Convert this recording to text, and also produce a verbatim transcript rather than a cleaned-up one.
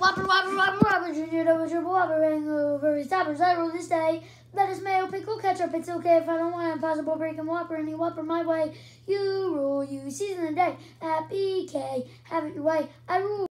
Whopper, Whopper, Whopper, Whopper, Junior, double, triple, Whopper, hangover, his toppers, I rule this day. Lettuce, mayo, pickle, ketchup, it's okay if I don't want it. Impossible, breaking Whopper, any Whopper my way. You rule, you season the day. Happy K, have it your way. I rule.